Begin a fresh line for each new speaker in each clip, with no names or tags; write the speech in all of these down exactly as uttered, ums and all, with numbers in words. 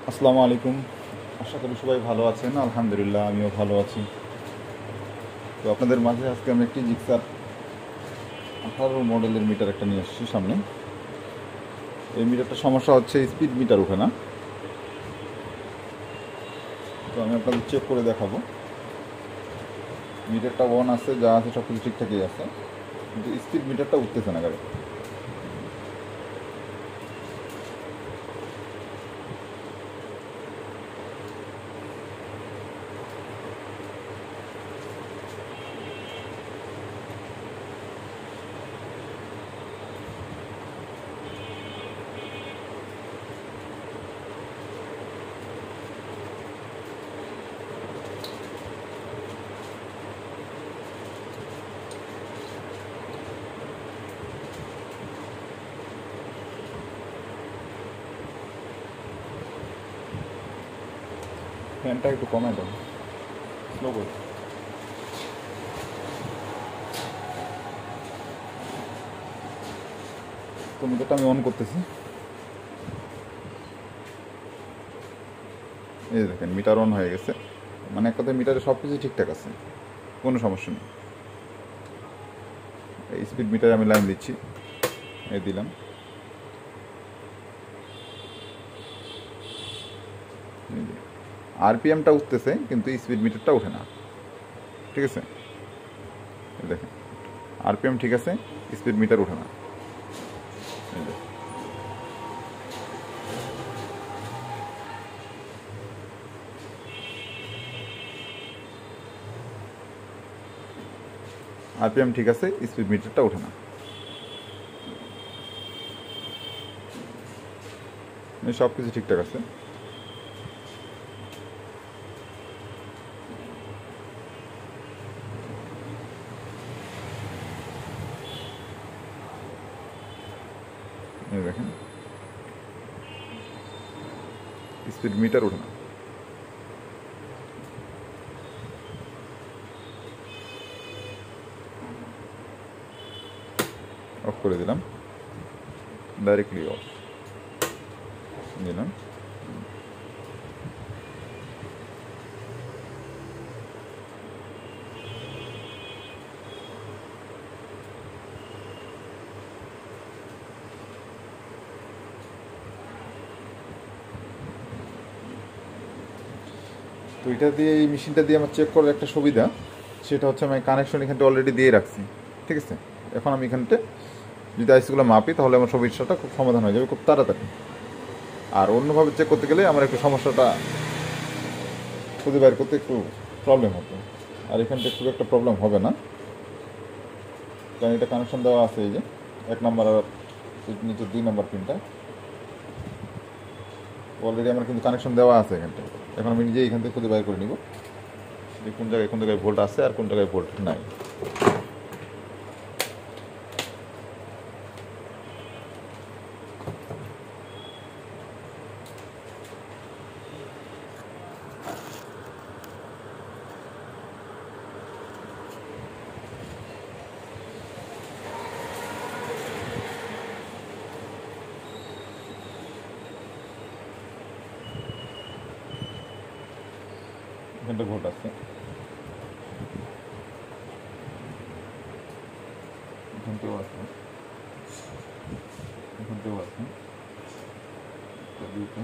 আসসালামু আলাইকুম। আশা করি সবাই ভালো আছেন। আলহামদুলিল্লাহ আমিও ভালো আছি। তো আপনাদের মাঝে আজকে আমি একটি জিক্সার আঠারো মডেলের মিটার একটা নিয়ে আসছি সামনে। এই মিটারটা সমস্যা হচ্ছে স্পিড মিটার ওঠে না। তো আমি আপনাদের চেক করে দেখাবো। মিটারটা অন আছে, যা আছে সব কিছু ঠিকঠাকই আছে, কিন্তু স্পিড মিটারটা উঠতেছে না গাড়ি। ফ্যানটা একটু কমায় দেন, স্লো করে। তো মিটারটা আমি অন করতেছি। এই দেখেন মিটার অন হয়ে গেছে, মানে এক কথায় মিটারে সব কিছু ঠিকঠাক আছে, কোনো সমস্যা নেই। এই স্পিড মিটারে আমি লাইন দিচ্ছি, এই দিলাম। আরপিএমটা উঠতেছে কিন্তু স্পিড মিটারটা ওঠে না। ঠিক আছে, এই দেখেন আরপিএম ঠিক আছে, স্পিড মিটার ওঠে না। এই যে আরপিএম ঠিক আছে, স্পিড মিটারটা ওঠে না। সব কিছু ঠিকঠাক আছে। এই দেখেন স্পিড মিটার ওঠে না। অফ করে দিলাম, ডাইরেক্টলি অফ দিলাম। তো এটা দিয়ে, এই মেশিনটা দিয়ে আমার চেক করার একটা সুবিধা, সেটা হচ্ছে আমি কানেকশন এখানটা অলরেডি দিয়ে রাখছি। ঠিক আছে, এখন আমি এখানটা যদি আইসিগুলো মাপি তাহলে আমার সমস্যাটা খুব সমাধান হয়ে যাবে খুব তাড়াতাড়ি। আর অন্যভাবে চেক করতে গেলে আমার একটু সমস্যাটা খুঁজে বের করতে একটু প্রবলেম হতো। আর এখানটা খুব একটা প্রবলেম হবে না, কারণ এটা কানেকশন দেওয়া আছে। এই যে এক নম্বর আর নিচে দুই নম্বর পিনটা অলরেডি আমার কিন্তু কানেকশন দেওয়া আছে এখানটা। এখন আমি নিজেই এখান থেকে খুঁজে বের করে নিব যে কোন জায়গায় কোন জায়গায় ভোল্ট আছে আর কোন জায়গায় ভোল্ট নাই। এখানটা ভোল্ট আছে, এখানটাও আছে, এখানটাও আছে, দুইটা।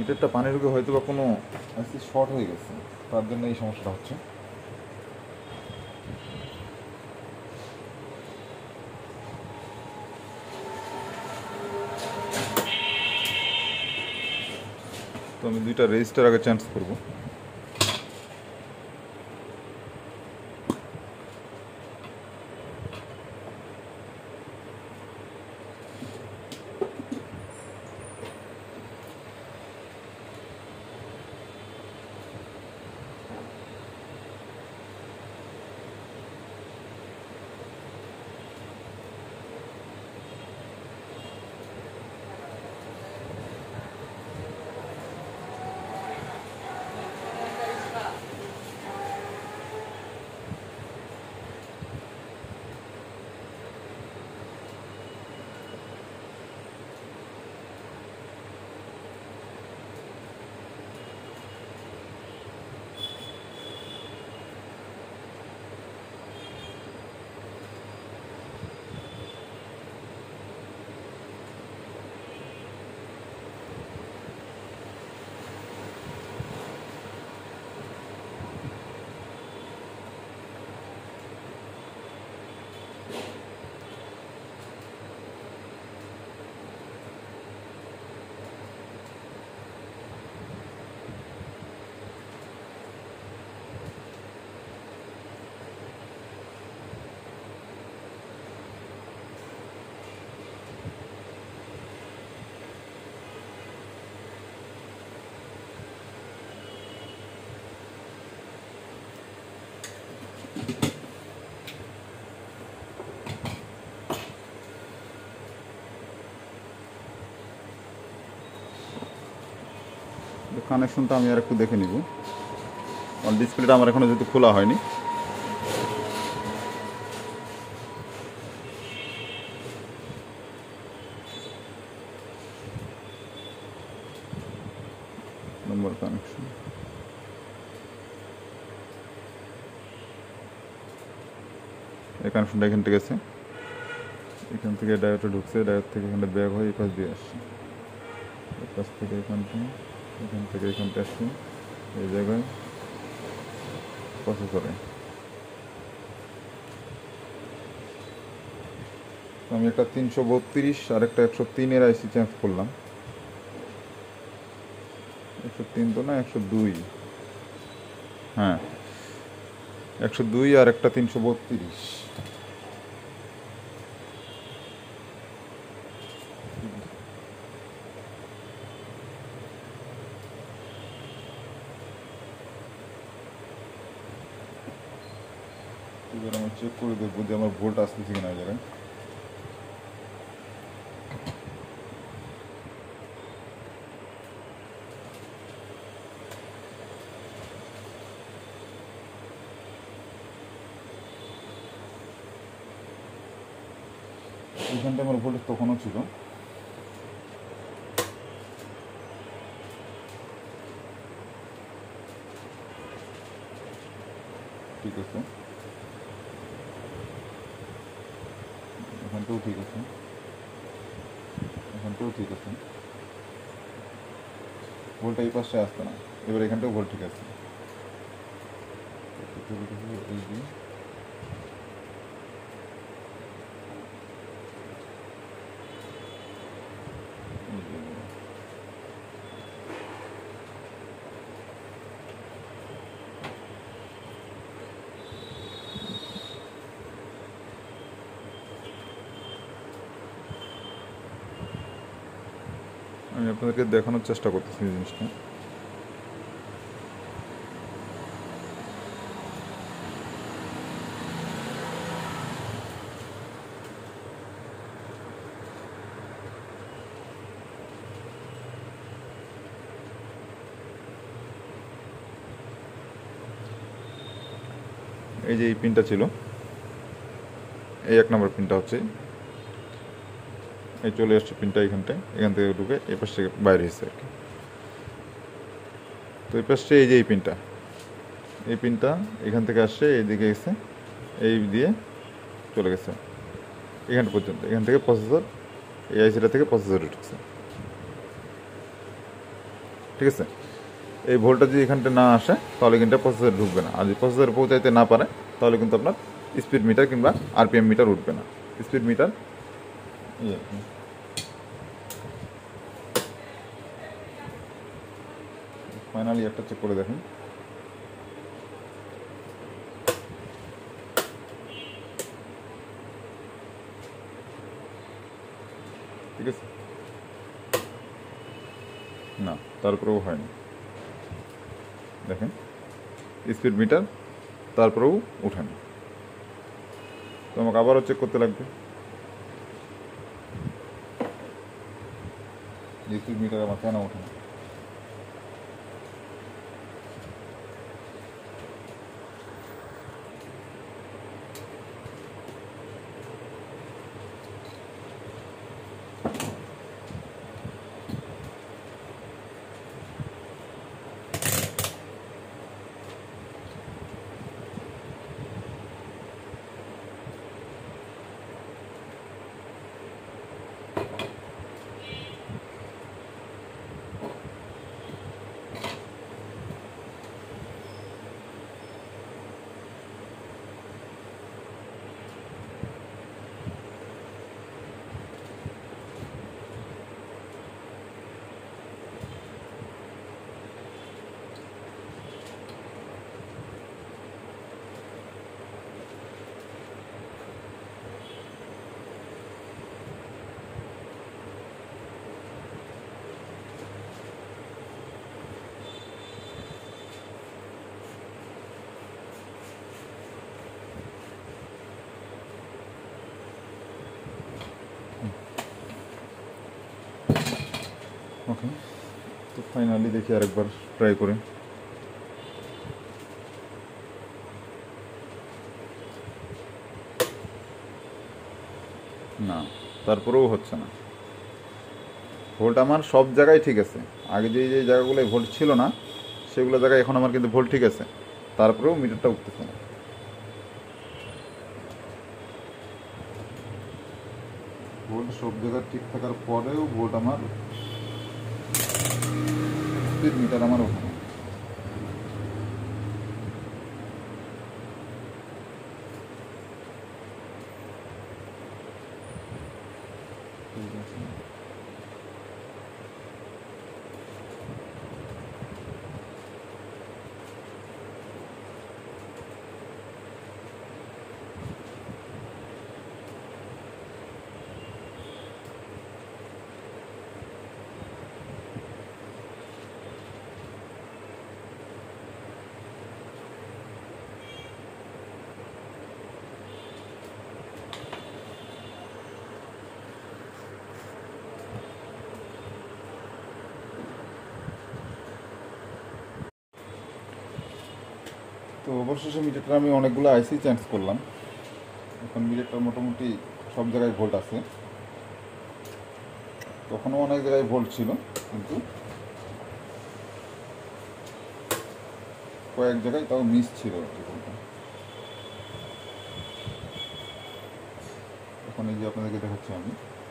মিটারটা পানি ঢুকে হয়তো বা কোনো শর্ট হয়ে গেছে, তার জন্য এই সমস্যাটা হচ্ছে। তো আমি দুইটা রেজিস্টার আগে চেঞ্জ করব। কানেকশনটা আমি আর একটু দেখে নিব, কারণ ডিসপ্লেটা আমার এখনো যেহেতু খোলা হয়নি। নম্বর কানেকশন এই কানেকশনটা এখান থেকে গেছে, এখান থেকে ডায়োডটা ঢুকছে, ডায়োড থেকে এখানে ব্যাক হয়ে এই পাশ দিয়ে আসছে, এই পাশ থেকে এখানটা, এখান থেকে এখানটা আসছে এই জায়গায় প্রসেসরে। আমি একটা তিনশো বত্রিশ আর একটা একশো তিনের আইসি চেঞ্জ করলাম। একশো তিন তো না, একশো দুই, হ্যাঁ একশো দুই আর একটা তিনশো বত্রিশ। এবার আমি চেক করে দেখবো যে আমার ভোল্ট আসতেছে কিনা ওই জায়গায়। এখানটা আমার ভোল্টেজ তখনও ছিল, ঠিক আছে, এখানটাও ঠিক আছে, এখানটাও ঠিক আছে, ভোল্টটা এই পাশে আসতো না, এবার এখানটাও ভোল্ট ঠিক আছে। এই যে আমি আপনাদেরকে দেখানোর চেষ্টা করতেছি এই জিনিসটা। এই যে এই পিনটা ছিল, এই এক নম্বর পিনটা হচ্ছে এই চলে আসছে পিনটা এখানটায়, এখান থেকে ঢুকে এই পাশ থেকে বাইরে এসেছে আর কি। তো এই পাশে এই যে এই পিনটা, এই পিনটা এখান থেকে আসছে এইদিকে গেছে, এই দিয়ে চলে গেছে এখান পর্যন্ত, এখান থেকে প্রসেসর, এই আইসিটা থেকে প্রসেসরে ঢুকছে, ঠিক ঠিক আছে। এই ভোল্টটা যদি এখানটা না আসে তাহলে কিন্তু প্রসেসর ঢুকবে না, আর যদি প্রসেসর পৌঁছাইতে না পারে তাহলে কিন্তু আপনার স্পিড মিটার কিংবা আরপিএম মিটার উঠবে না। স্পিড মিটার ইয়ে ফাইনালি একটা চেক করে দেখুন। ঠিক আছে, না তারপরেও হয়নি, দেখেন স্পিড মিটার তারপরেও উঠেনি। তো আমাকে আবারও চেক করতে লাগবে। স্পিড মিটার আমার কেন ওঠে না? ওকে, তো ফাইনালি দেখি আরেকবার ট্রাই করে। না, তারপরেও হচ্ছে না। ভোল্ট আমার সব জায়গায় ঠিক আছে, আগে যে যে জায়গাগুলোয় ভোল্ট ছিল না সেগুলো জায়গায় এখন আমার কিন্তু ভোল্ট ঠিক আছে, তারপরেও মিটারটা উঠতেছে না। ভোল্ট সব জায়গায় ঠিক থাকার পরেও ভোল্ট আমার স্পিড মিটার আমার ওঠে না। ঠিক আছে, তো অবশেষে মিটারটা আমি অনেকগুলো আইসি চেঞ্জ করলাম। এখন মিটারটা মোটামুটি সব জায়গায় ভোল্ট আছে। তখনও অনেক জায়গায় ভোল্ট ছিল, কিন্তু কয়েক জায়গায় তাও মিস ছিল আর কি ভোল্টটা। এখন এই যে আপনাদেরকে দেখাচ্ছি আমি,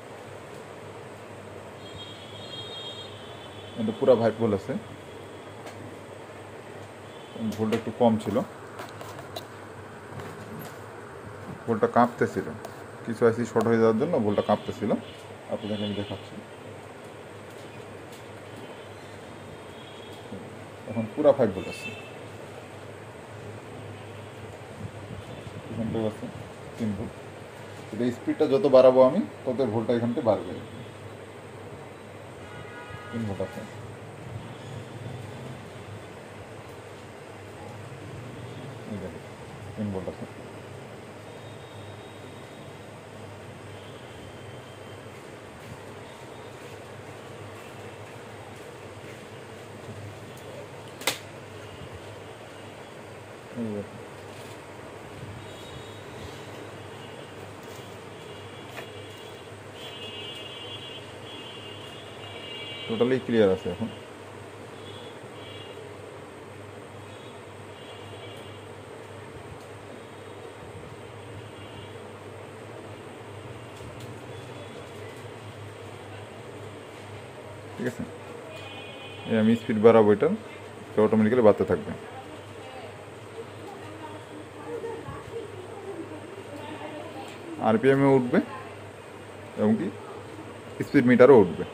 এটা পুরা ভাইট ভোল্ট আছে, ভোল্টটা একটু কম ছিল, ভোল্টটা কাঁপতেছিল, কিছু আইসি শর্ট হয়ে যাওয়ার জন্য ভোল্টটা কাঁপতেছিল। আপনাদেরকে আমি দেখাচ্ছি, এখন পুরা ফাইভ ভোল্ট আছে, এখানটাও আছে তিন ভোল্ট। এটা স্পিডটা যত বাড়াবো আমি তত ভোল্টটা এখানটা বাড়বে। তিন ভোল্ট আছে, তিন ভোল্ট আছে। টোটালি ক্লিয়ার আছে এখন। ঠিক আছে। এই আমি স্পিড বাড়াবো, এটা অটোমেটিক্যালি বাড়তে থাকবে। আরপিএমে উঠবে এবং কি স্পিড মিটারও উঠবে।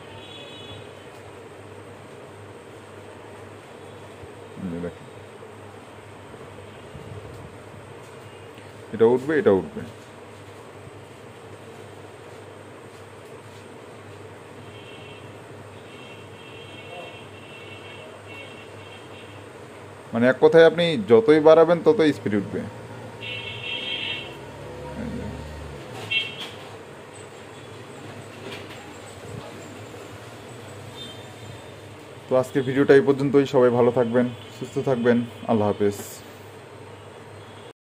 দেখেন এটা উঠবে, এটা উঠবে। মানে এক কথায় আপনি যতই বাড়াবেন ততই স্পিড উঠবে। তো আজকের ভিডিওটা এই পর্যন্তই। সবাই ভালো থাকবেন, সুস্থ থাকবেন। আল্লাহ হাফেজ।